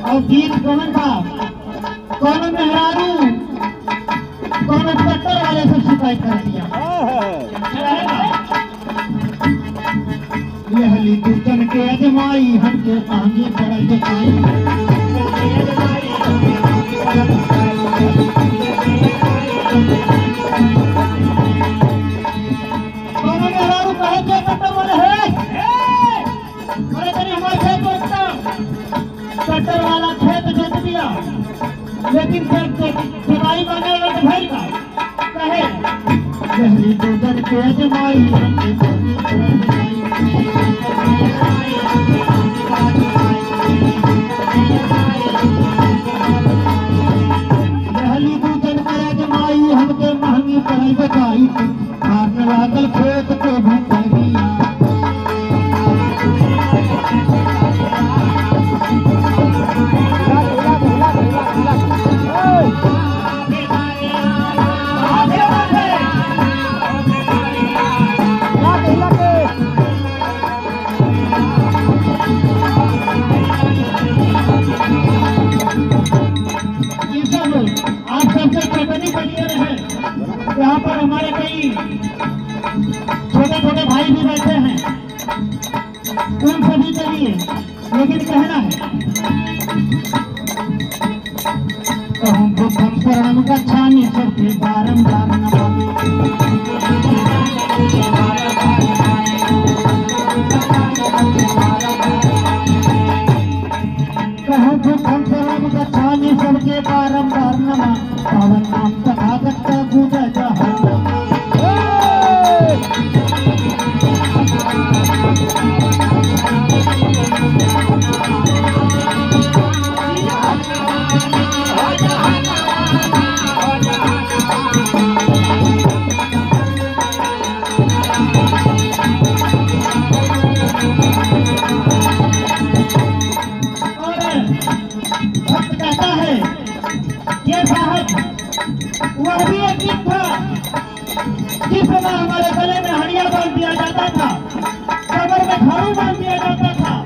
और गीत कौन था? कौन मेहरारू कौन ट्रैक्टर वाले से शिकायत कर दिया? लहली दूतन के अजमाई हमके आगे पड़ल जताई। ट्रैक्टर वाला खेत जोत दिया, लेकिन सिपाही बने भाई का कहे लहली दूतन के अजमाई लहली दूतन के अजमाई हमके महंगी पड़ल बचाई। मारने लागल खेत को भी दिया। यहाँ पर हमारे कई छोटे छोटे भाई भी बैठे हैं, उन सभी के लिए लेकिन कहना है कहूँ बुद्धम शरणम गच्छामि सबके बारंबार नमामि। कहूँ बुद्धम शरणम गच्छामि सबके बारंबार नमामि। पावन नाम तथागत का गूंजे जहां। भक्त कहता है ये साहब वह भी एक गीत था जिस समय हमारे गले में हड़िया बांध दिया जाता था, कमर में झाड़ू बांध दिया जाता था।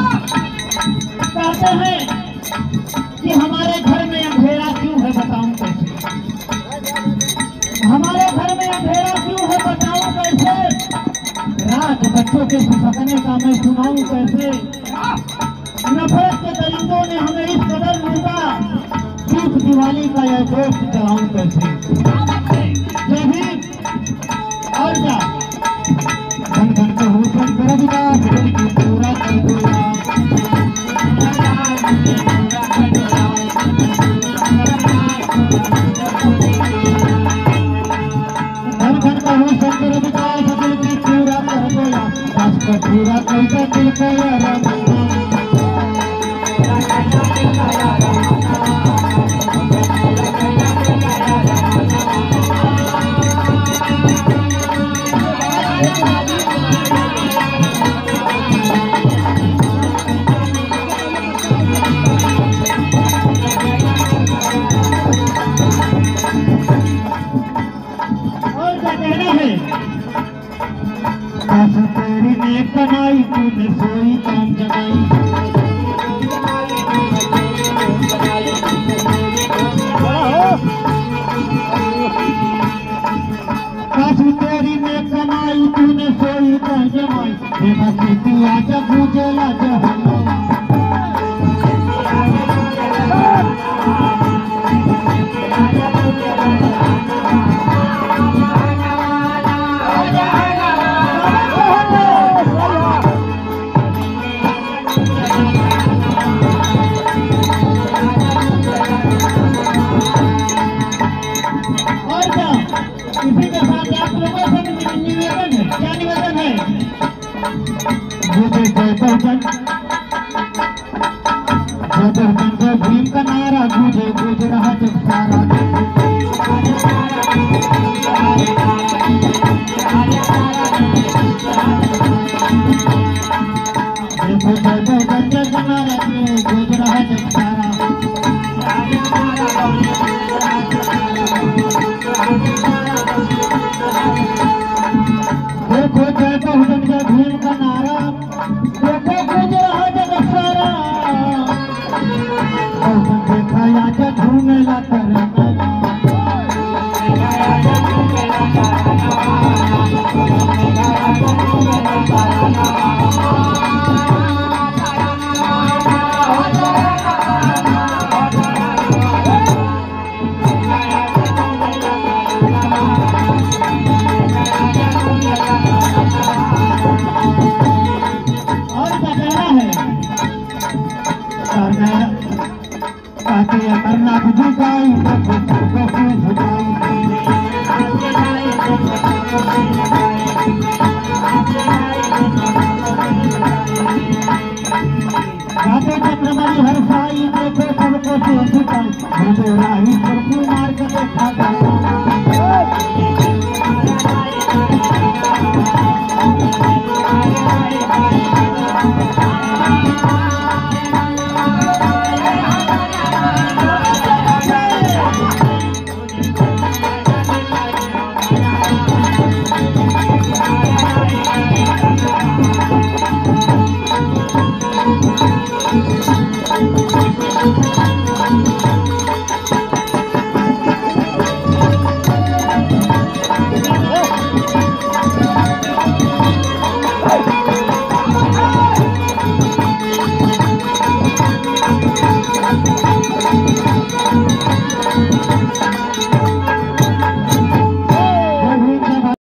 कहते हैं कि हमारे घर में अंधेरा क्यों है बताऊं कैसे? हमारे घर में अंधेरा क्यों है बताऊं कैसे? रात बच्चों के सुसकने का मैं सुनाऊं कैसे? नफरत के दरिंदों ने हमें इस कदर लूटा, सिर्फ दिवाली का यह दोस्त चलाऊं कैसे? जय भीम। और क्या धन धन को हुसन कर विकास पूरा कर दूंगा। धन धन को हुसन कर विकास दिल की पूरा कर दूंगा। बस को पूरा करके दिल को यार तेरी नेक कमाई तूने सोई काम जगाई। काशी तेरी नेक कमाई तूने सोई काम जगाई। बेबा खेती आजा पूजेला जहां। इसी के साथ आप लोगों से निवेदन है, क्या निवेदन है? जय बहुजन जय भीम का नारा गूंजे गूंज रहा जग सारा। जय बहुजन जय का नारा गूंज रहा जग सारा। देखो जय बहुजन जय भीम का नारा, देखो गूंज रहा जग सारा। देखा या झूमेला तरंगा अमरनाथ जी गाई राधे चंद्रमणि हर साई देखो सबको से झुकाई राही प्रभु मार्ग देखा